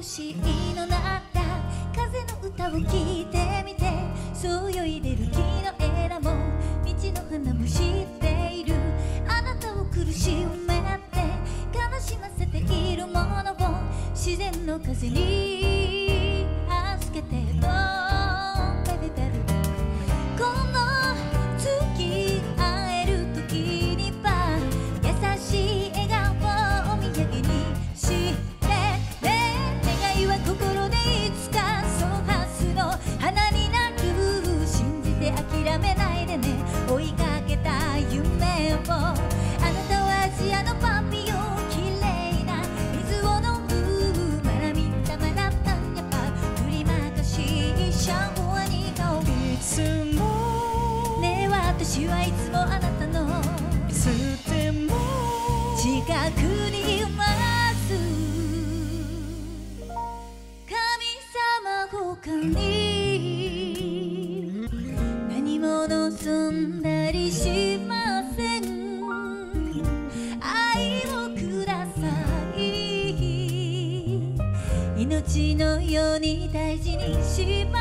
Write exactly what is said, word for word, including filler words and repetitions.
欲しいのなら風の歌を聴いてみて、そうよいでる木の枝も道の花も知っている。あなたを苦しめて悲しませているものを自然の風に預けてよベベベベ。この月会える時には優しい笑顔をお土産にしてね。願いは心でいつかソーハスの花になる。信じて諦めないでね、追いかけた夢を。あなたはアジアのパピヨン、綺麗な水を飲む。まだ見たまだったんやっぱ振りまかしシャンワに顔。 いつもねえ私はいつもあなたのいつでも近くにいます。神様他に何も望んだりしません。愛をください。命のように大事にします。